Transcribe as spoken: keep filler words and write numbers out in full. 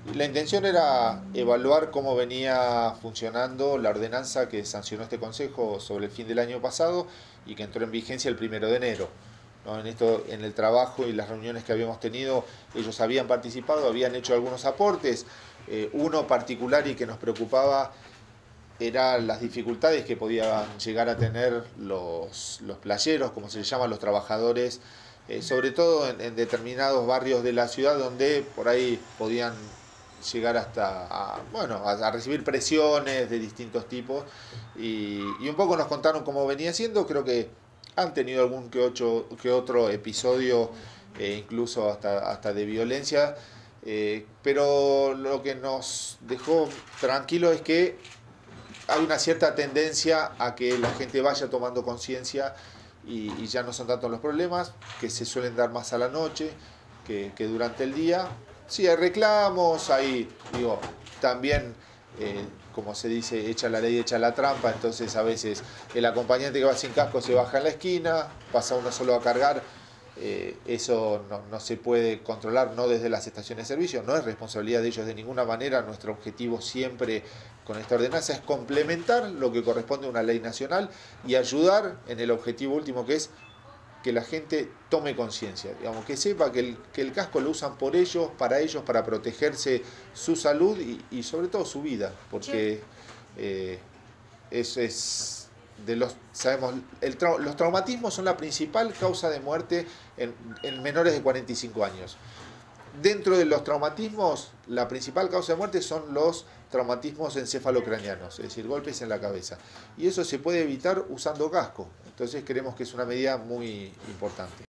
La intención era evaluar cómo venía funcionando la ordenanza que sancionó este Consejo sobre el fin del año pasado y que entró en vigencia el primero de enero. ¿No? En esto, en el trabajo y las reuniones que habíamos tenido, ellos habían participado, habían hecho algunos aportes. Eh, uno particular y que nos preocupaba eran las dificultades que podían llegar a tener los, los playeros, como se les llama, los trabajadores, eh, sobre todo en, en determinados barrios de la ciudad donde por ahí podían llegar hasta a, bueno, a, a recibir presiones de distintos tipos y, y un poco nos contaron cómo venía siendo. Creo que han tenido algún que, ocho, que otro episodio, eh, incluso hasta, hasta de violencia, eh, pero lo que nos dejó tranquilo es que hay una cierta tendencia a que la gente vaya tomando conciencia y, y ya no son tantos los problemas, que se suelen dar más a la noche que, que durante el día. Sí, hay reclamos, hay, digo, también, eh, como se dice, echa la ley, echa la trampa, entonces a veces el acompañante que va sin casco se baja en la esquina, pasa uno solo a cargar. Eh, eso no, no se puede controlar, no desde las estaciones de servicio, no es responsabilidad de ellos de ninguna manera. Nuestro objetivo siempre con esta ordenanza es complementar lo que corresponde a una ley nacional y ayudar en el objetivo último, que es que la gente tome conciencia, digamos, que sepa que el, que el casco lo usan por ellos, para ellos, para protegerse su salud y, y sobre todo su vida, porque eh, eso es de los, sabemos, el trau, los traumatismos son la principal causa de muerte en, en menores de cuarenta y cinco años. Dentro de los traumatismos, la principal causa de muerte son los traumatismos encefalocranianos, es decir, golpes en la cabeza. Y eso se puede evitar usando casco. Entonces creemos que es una medida muy importante.